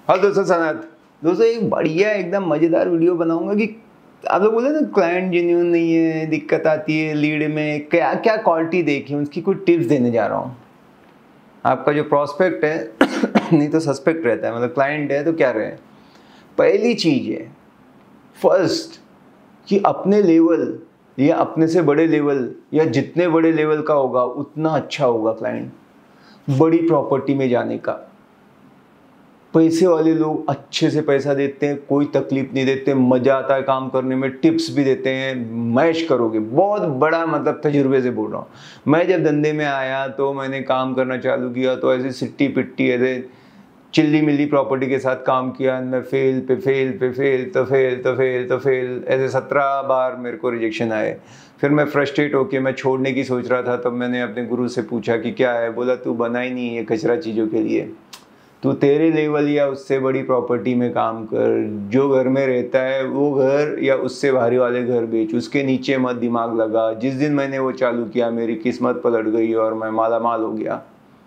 हाँ दोस्तों, सनत दोस्तों एक बढ़िया एकदम मज़ेदार वीडियो बनाऊंगा कि आप लोग बोले ना क्लाइंट जेन्युइन नहीं है, दिक्कत आती है लीड में, क्या क्या क्वालिटी देखी उसकी कुछ टिप्स देने जा रहा हूँ। आपका जो प्रॉस्पेक्ट है नहीं तो सस्पेक्ट रहता है, मतलब क्लाइंट है तो क्या रहे। पहली चीज़ है फर्स्ट कि अपने लेवल या अपने से बड़े लेवल या जितने बड़े लेवल का होगा उतना अच्छा होगा क्लाइंट। बड़ी प्रॉपर्टी में जाने का, पैसे वाले लोग अच्छे से पैसा देते हैं, कोई तकलीफ नहीं देते, मज़ा आता है काम करने में, टिप्स भी देते हैं, मैश करोगे। बहुत बड़ा मतलब तजुर्बे से बोल रहा हूँ। मैं जब धंधे में आया तो मैंने काम करना चालू किया तो ऐसे सिट्टी पिट्टी ऐसे चिल्ली मिल्ली प्रॉपर्टी के साथ काम किया। मैं फेल पे फेल पे फेल तो फेल तो फेल तो फेल, ऐसे 17 बार मेरे को रिजेक्शन आए। फिर मैं फ्रस्ट्रेट होके मैं छोड़ने की सोच रहा था। तब मैंने अपने गुरु से पूछा कि क्या है। बोला तू बना ही नहीं है कचरा चीज़ों के लिए, तू तेरे लेवल या उससे बड़ी प्रॉपर्टी में काम कर। जो घर में रहता है वो घर या उससे भारी वाले घर बेच, उसके नीचे मत दिमाग लगा। जिस दिन मैंने वो चालू किया मेरी किस्मत पलट गई और मैं माला माल हो गया।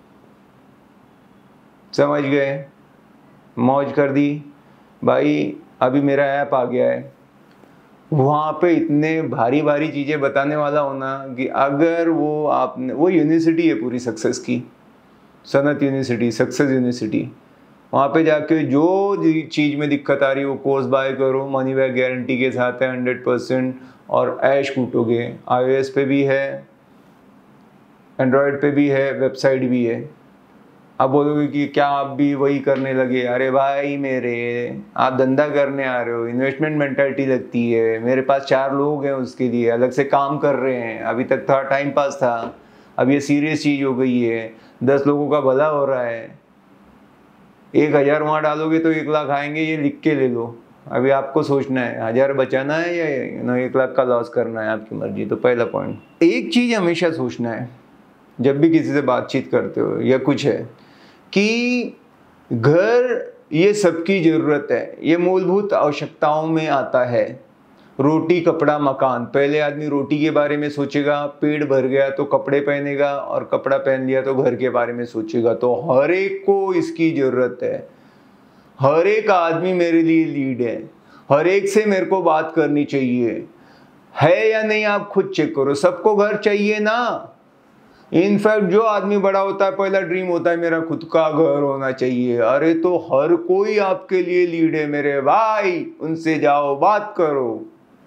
समझ गए? मौज कर दी भाई। अभी मेरा ऐप आ गया है, वहाँ पे इतने भारी भारी चीज़ें बताने वाला होना कि अगर वो आपने, वो यूनिवर्सिटी है पूरी सक्सेस की, सनत यूनिवर्सिटी, सक्सेस यूनिवर्सिटी। वहाँ पे जाके जो चीज़ में दिक्कत आ रही है वो कोर्स बाय करो, मनी बैक गारंटी के साथ है 100%, और ऐश कूटोगे। iOS पे भी है, एंड्रॉयड पे भी है, वेबसाइट भी है। आप बोलोगे कि क्या आप भी वही करने लगे? अरे भाई मेरे, आप धंधा करने आ रहे हो, इन्वेस्टमेंट मेंटालिटी लगती है। मेरे पास 4 लोग हैं उसके लिए, अलग से काम कर रहे हैं। अभी तक था टाइम पास था, अब ये सीरियस चीज़ हो गई है। 10 लोगों का भला हो रहा है। 1000 वहाँ डालोगे तो 1 लाख आएंगे, ये लिख के ले लो। अभी आपको सोचना है 1000 बचाना है या 1 लाख का लॉस करना है, आपकी मर्जी। तो पहला पॉइंट, एक चीज़ हमेशा सोचना है जब भी किसी से बातचीत करते हो या कुछ है, कि घर ये सबकी ज़रूरत है, ये मूलभूत आवश्यकताओं में आता है। रोटी कपड़ा मकान, पहले आदमी रोटी के बारे में सोचेगा, पेट भर गया तो कपड़े पहनेगा, और कपड़ा पहन लिया तो घर के बारे में सोचेगा। तो हर एक को इसकी ज़रूरत है। हर एक आदमी मेरे लिए लीड है, हर एक से मेरे को बात करनी चाहिए, है या नहीं आप खुद चेक करो। सबको घर चाहिए ना। इनफैक्ट जो आदमी बड़ा होता है पहला ड्रीम होता है मेरा खुद का घर होना चाहिए। अरे तो हर कोई आपके लिए लीड है मेरे भाई, उनसे जाओ बात करो।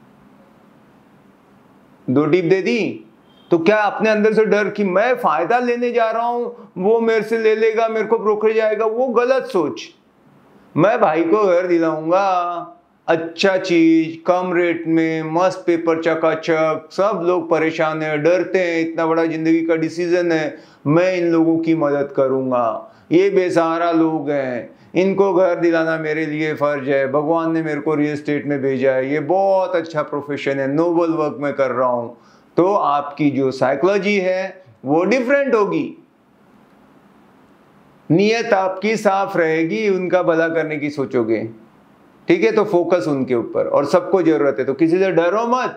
2 टिप दे दी। तो क्या अपने अंदर से डर कि मैं फायदा लेने जा रहा हूं, वो मेरे से ले लेगा, मेरे को ब्रोकर जाएगा, वो गलत सोच। मैं भाई को घर दिलाऊंगा, अच्छा चीज, कम रेट में, मस्त पेपर चकाचक। सब लोग परेशान है, डरते हैं, इतना बड़ा जिंदगी का डिसीजन है। मैं इन लोगों की मदद करूंगा। ये बेसहारा लोग हैं, इनको घर दिलाना मेरे लिए फर्ज है। भगवान ने मेरे को रियल एस्टेट में भेजा है, ये बहुत अच्छा प्रोफेशन है, नोबल वर्क मैं कर रहा हूं। तो आपकी जो साइकोलॉजी है वो डिफरेंट होगी। नीयत आपकी साफ रहेगी, उनका भला करने की सोचोगे। ठीक है, तो फोकस उनके ऊपर। और सबको जरूरत है तो किसी से डरो मत।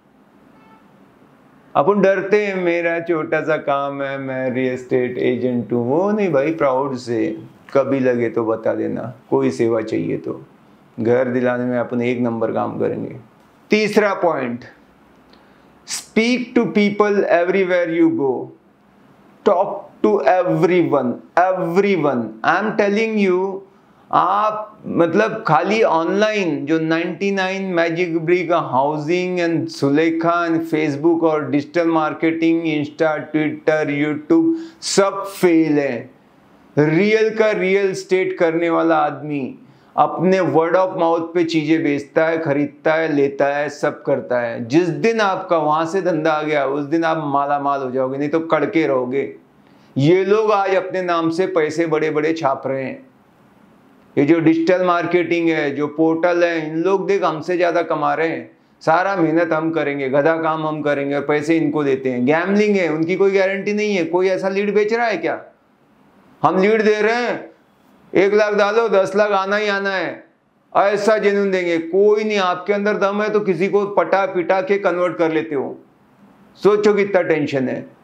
अपन डरते हैं, मेरा छोटा सा काम है, मैं रियल एस्टेट एजेंट हूं। वो नहीं भाई, प्राउड से कभी लगे तो बता देना, कोई सेवा चाहिए तो। घर दिलाने में अपन 1 नंबर काम करेंगे। तीसरा point, speak to people everywhere you go. Talk to everyone, everyone. I am telling you, आप मतलब खाली ऑनलाइन जो 99 magic brick, housing and Sulekha and Facebook और digital marketing, Insta, Twitter, YouTube, सब फेल है। रियल का रियल स्टेट करने वाला आदमी अपने वर्ड ऑफ माउथ पे चीजें बेचता है, खरीदता है, लेता है, सब करता है। जिस दिन आपका वहां से धंधा आ गया उस दिन आप माला माल हो जाओगे, नहीं तो कड़के रहोगे। ये लोग आज अपने नाम से पैसे बड़े बड़े छाप रहे हैं। ये जो डिजिटल मार्केटिंग है, जो पोर्टल है, इन लोग देख हमसे ज्यादा कमा रहे हैं। सारा मेहनत हम करेंगे, गधा काम हम करेंगे और पैसे इनको देते हैं। गैम्बलिंग है, उनकी कोई गारंटी नहीं है। कोई ऐसा लीड बेच रहा है क्या? हम लीड दे रहे हैं, 1 लाख डालो 10 लाख आना ही आना है, ऐसा जेन्युइन देंगे। कोई नहीं, आपके अंदर दम है तो किसी को पटा पिटा के कन्वर्ट कर लेते हो। सोचो कितना टेंशन है।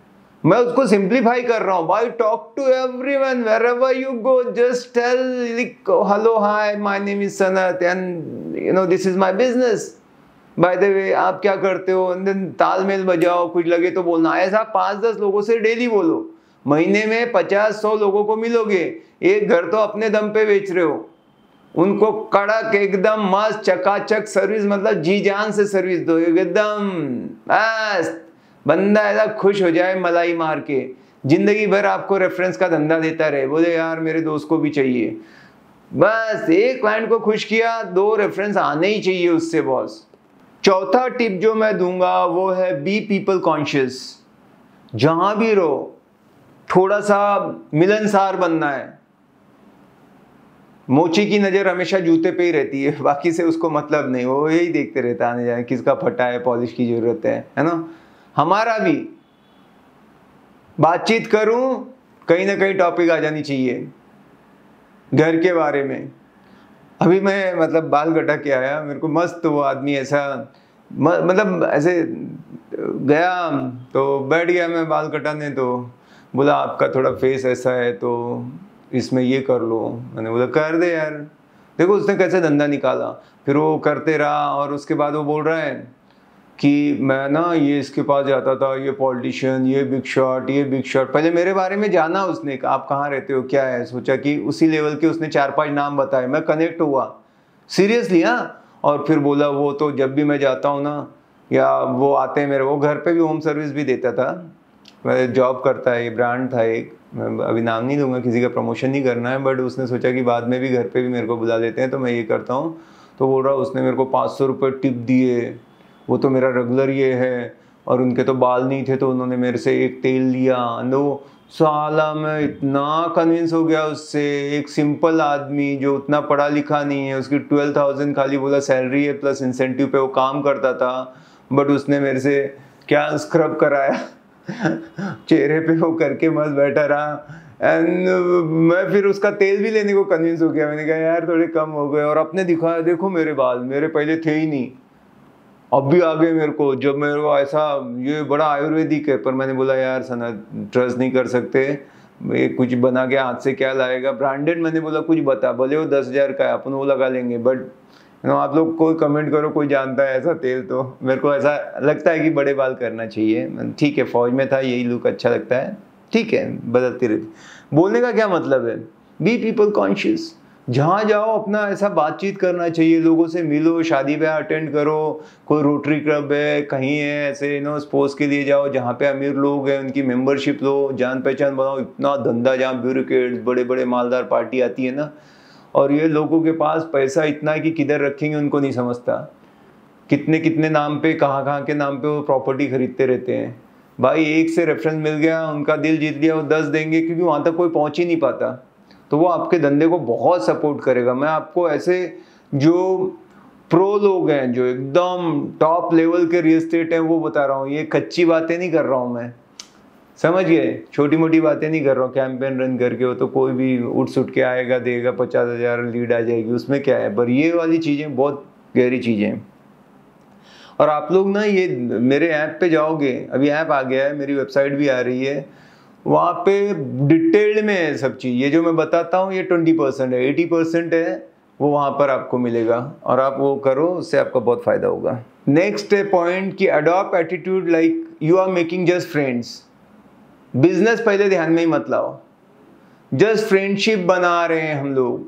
मैं उसको सिंप्लीफाई कर रहा हूँ भाई। Talk to everyone wherever you go, just tell hello hi my name is Sanat and you know this is my business, by the way आप क्या करते हो, एंड देन तालमेल बजाओ, कुछ लगे तो बोलना। ऐसा 5-10 लोगों से डेली बोलो, महीने में 50-100 लोगों को मिलोगे। एक घर तो अपने दम पे बेच रहे हो, उनको कड़क एकदम मस्त चकाचक सर्विस, मतलब जी जान से सर्विस दो एकदम मस्त, बंदा ऐसा खुश हो जाए मलाई मार के, जिंदगी भर आपको रेफरेंस का धंधा देता रहे, बोले यार मेरे दोस्त को भी चाहिए। बस एक क्लाइंट को खुश किया, 2 रेफरेंस आने ही चाहिए उससे बॉस। चौथा टिप जो मैं दूंगा वो है बी पीपल कॉन्शियस। जहां भी रहो थोड़ा सा मिलनसार बनना है। मोची की नजर हमेशा जूते पे ही रहती है, बाकी से उसको मतलब नहीं, वो यही देखते रहता आने जाए किसका फटा है, पॉलिश की जरूरत है ना। हमारा भी बातचीत करूं, कहीं ना कहीं टॉपिक आ जानी चाहिए घर के बारे में। अभी मैं मतलब बाल कटा के आया, मेरे को मस्त वो आदमी ऐसा मतलब ऐसे गया तो बैठ गया मैं बाल कटाने, तो बोला आपका थोड़ा फेस ऐसा है तो इसमें ये कर लो। मैंने बोला कर दे यार। देखो उसने कैसे धंधा निकाला, फिर वो करते रहा और उसके बाद वो बोल रहा है कि मैं ना ये इसके पास जाता था, ये पॉलिटिशियन, ये बिग शॉट, ये बिग शॉट। पहले मेरे बारे में जाना उसने, आप कहाँ रहते हो क्या है, सोचा कि उसी लेवल के उसने 4-5 नाम बताए, मैं कनेक्ट हुआ सीरियसली। हाँ, और फिर बोला वो तो जब भी मैं जाता हूँ ना, या वो आते हैं मेरे, वो घर पे भी होम सर्विस भी देता था, जॉब करता है, ये ब्रांड था एक, मैं अभी नाम नहीं लूँगा, किसी का प्रमोशन नहीं करना है, बट उसने सोचा कि बाद में भी घर पे भी मेरे को बुला लेते हैं तो मैं ये करता हूँ। तो बोल रहा उसने मेरे को 500 रुपये टिप दिए, वो तो मेरा रेगुलर ये है, और उनके तो बाल नहीं थे तो उन्होंने मेरे से एक तेल लिया। नो साला मैं इतना कन्विंस हो गया उससे, एक सिंपल आदमी जो उतना पढ़ा लिखा नहीं है, उसकी 12,000 खाली बोला सैलरी है प्लस इंसेंटिव पे वो काम करता था, बट उसने मेरे से क्या स्क्रब कराया चेहरे पे वो करके मस्त बैठा रहा। एंड मैं फिर उसका तेल भी लेने को कन्विंस हो गया। मैंने कहा यार थोड़े कम हो गए, और अपने दिखाया देखो मेरे बाल, मेरे पहले थे ही नहीं, अब भी आ गए मेरे को। जब मेरे को ऐसा ये बड़ा आयुर्वेदिक है, पर मैंने बोला यार सनत ट्रस्ट नहीं कर सकते, ये कुछ बना के हाथ से क्या लाएगा, ब्रांडेड। मैंने बोला कुछ बता, भले वो 10,000 का है, अपन वो लगा लेंगे, बट आप लोग कोई कमेंट करो कोई जानता है ऐसा तेल, तो मेरे को ऐसा लगता है कि बड़े बाल करना चाहिए। ठीक है, फौज में था, यही लुक अच्छा लगता है, ठीक है, बदलती रहती। बोलने का क्या मतलब है, बी पीपल कॉन्शियस। जहाँ जाओ अपना ऐसा बातचीत करना चाहिए, लोगों से मिलो, शादी ब्याह अटेंड करो, कोई रोटरी क्लब है कहीं है ऐसे स्पोर्ट्स के लिए जाओ, जहाँ पे अमीर लोग हैं उनकी मेंबरशिप लो, जान पहचान बनाओ। इतना धंधा जहाँ ब्यूरोक्रेट्स बड़े बड़े मालदार पार्टी आती है ना, और ये लोगों के पास पैसा इतना है कि किधर रखेंगे उनको नहीं समझता, कितने कितने नाम पे, कहाँ के नाम पे वो प्रॉपर्टी खरीदते रहते हैं। भाई एक से रेफरेंस मिल गया, उनका दिल जीत लिया, वो 10 देंगे, क्योंकि वहाँ तक कोई पहुँच ही नहीं पाता, तो वो आपके धंधे को बहुत सपोर्ट करेगा। मैं आपको ऐसे जो प्रो लोग हैं, जो एकदम टॉप लेवल के रियल एस्टेट हैं, वो बता रहा हूँ, ये कच्ची बातें नहीं कर रहा हूँ मैं, समझ गए, छोटी मोटी बातें नहीं कर रहा हूँ। कैंपेन रन करके हो तो कोई भी उठ सुट के आएगा, देगा 50,000 लीड आ जाएगी, उसमें क्या है, पर ये वाली चीज़ें बहुत गहरी चीज़ें हैं। और आप लोग ना ये मेरे ऐप पे जाओगे, अभी ऐप आ गया है, मेरी वेबसाइट भी आ रही है, वहाँ पे डिटेल्ड में है सब चीज़। ये जो मैं बताता हूँ ये 20% है, 80% है वो वहाँ पर आपको मिलेगा, और आप वो करो, उससे आपका बहुत फ़ायदा होगा। नेक्स्ट है पॉइंट कि adopt attitude like you are making just friends. Business पहले ध्यान में ही मत लाओ, जस्ट फ्रेंडशिप बना रहे हैं हम लोग,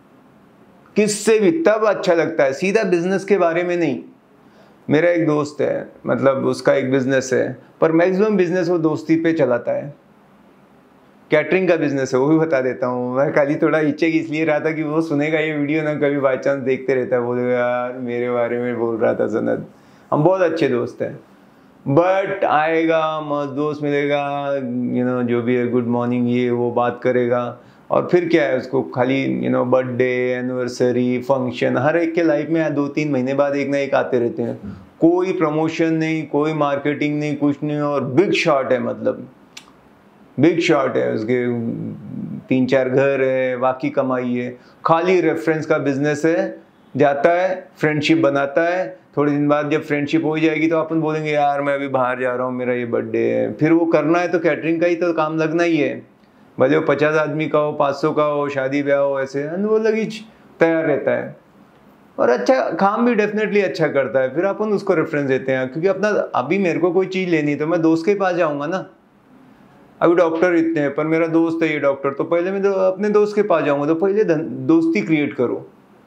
किससे भी तब अच्छा लगता है, सीधा बिजनेस के बारे में नहीं। मेरा एक दोस्त है, मतलब उसका एक बिजनेस है, पर मैक्सिमम बिजनेस वो दोस्ती पे चलाता है, कैटरिंग का बिजनेस है, वो भी बता देता हूँ। मैं खाली थोड़ा इच्छे इसलिए रहा था कि वो सुनेगा ये वीडियो ना, कभी बाई चांस देखते रहता है, बोलेगा यार मेरे बारे में बोल रहा था सनत। हम बहुत अच्छे दोस्त हैं, बट आएगा मस्त दोस्त मिलेगा, जो भी है गुड मॉर्निंग ये वो बात करेगा, और फिर क्या है, उसको खाली बर्थडे, एनिवर्सरी, फंक्शन, हर एक के लाइफ में 2-3 महीने बाद एक ना एक आते रहते हैं। कोई प्रमोशन नहीं, कोई मार्केटिंग नहीं, कुछ नहीं, और बिग शॉट है, मतलब बिग शॉट है, उसके 3-4 घर है, बाकी कमाई है, खाली रेफरेंस का बिजनेस है, जाता है फ्रेंडशिप बनाता है, थोड़े दिन बाद जब फ्रेंडशिप हो जाएगी तो अपन बोलेंगे यार मैं अभी बाहर जा रहा हूँ, मेरा ये बर्थडे है, फिर वो करना है तो कैटरिंग का ही तो काम लगना ही है, भले वो 50 आदमी का हो, 500 का हो, शादी ब्याह हो, ऐसे वो लगीच तैयार रहता है और अच्छा काम भी डेफिनेटली अच्छा करता है। फिर अपन उसको रेफरेंस देते हैं, क्योंकि अपना अभी मेरे को कोई चीज़ लेनी तो मैं दोस्त के पास जाऊँगा ना। अभी डॉक्टर इतने हैं पर मेरा दोस्त है ये डॉक्टर, तो पहले मैं अपने दोस्त के पास जाऊँगा। तो पहले दोस्ती क्रिएट करो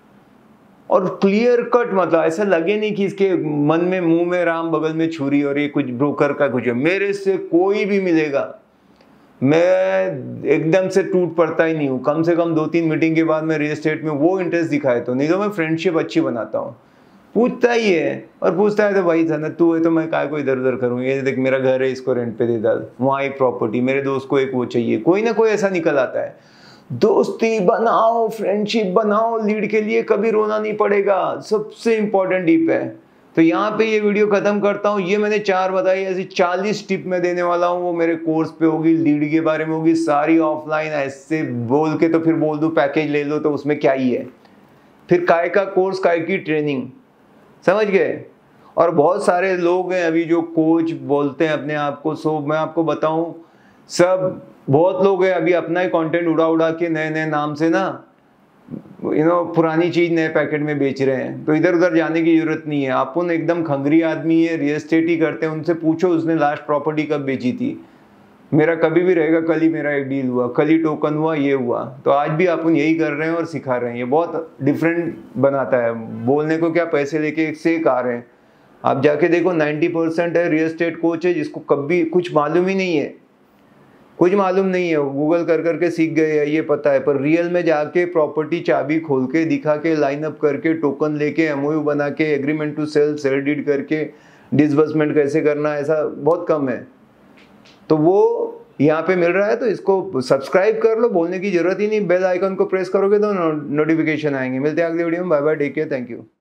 और क्लियर कट, मतलब ऐसा लगे नहीं कि इसके मन में मुंह में राम बगल में छुरी और ये कुछ ब्रोकर का कुछ है। मेरे से कोई भी मिलेगा, मैं एकदम से टूट पड़ता ही नहीं हूँ। कम से कम 2-3 मीटिंग के बाद मैं रियल एस्टेट में वो इंटरेस्ट दिखाए तो, नहीं तो मैं फ्रेंडशिप अच्छी बनाता हूँ। पूछता ही है और पूछता है तो भाई था ना, तू है तो मैं काय को इधर उधर करूँ, ये देख मेरा घर है इसको रेंट पे दे डाल, वहाँ एक प्रॉपर्टी, मेरे दोस्त को एक वो चाहिए, कोई ना कोई ऐसा निकल आता है। दोस्ती बनाओ, फ्रेंडशिप बनाओ, लीड के लिए कभी रोना नहीं पड़ेगा, सबसे इंपॉर्टेंट टिप है। तो यहाँ पे ये वीडियो खत्म करता हूँ। ये मैंने 4 बताई, ऐसी 40 टिप मैं देने वाला हूँ, वो मेरे कोर्स पे होगी, लीड के बारे में होगी, सारी ऑफलाइन। ऐसे बोल के तो फिर बोल दूँ पैकेज ले लो, तो उसमें क्या ही है, फिर काय का कोर्स, काय की ट्रेनिंग, समझ गए। और बहुत सारे लोग हैं अभी जो कोच बोलते हैं अपने आप को, सो मैं आपको बताऊं, सब बहुत लोग हैं अभी अपना ही कंटेंट उड़ा उड़ा के नए नए नाम से ना पुरानी चीज नए पैकेट में बेच रहे हैं। तो इधर उधर जाने की जरूरत नहीं है। अपन एकदम खंगरी आदमी है, रियल एस्टेट ही करते हैं, उनसे पूछो उसने लास्ट प्रॉपर्टी कब बेची थी। मेरा कभी भी रहेगा, कल ही मेरा एक डील हुआ, कल ही टोकन हुआ, ये हुआ। तो आज भी अपन यही कर रहे हैं और सिखा रहे हैं। ये बहुत डिफरेंट बनाता है। बोलने को क्या, पैसे लेके एक से एक आ रहे हैं। आप जाके देखो 90% है रियल एस्टेट कोच है जिसको कभी कुछ मालूम ही नहीं है, कुछ मालूम नहीं है, गूगल कर करके सीख गए हैं, ये पता है। पर रियल में जाके प्रॉपर्टी चाबी खोल के दिखा के, लाइन अप करके, टोकन लेके, एमओयू बना के, agreement to sell, sell deed करके, डिसबर्समेंट कैसे करना, ऐसा बहुत कम है। तो वो यहाँ पे मिल रहा है, तो इसको सब्सक्राइब कर लो, बोलने की जरूरत ही नहीं। बेल आइकन को प्रेस करोगे तो नोटिफिकेशन आएंगे। मिलते हैं अगले वीडियो में। Bye bye, take care, thank you.